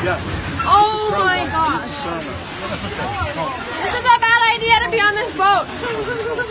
Yeah. Oh my gosh. This is a bad idea to be on this boat.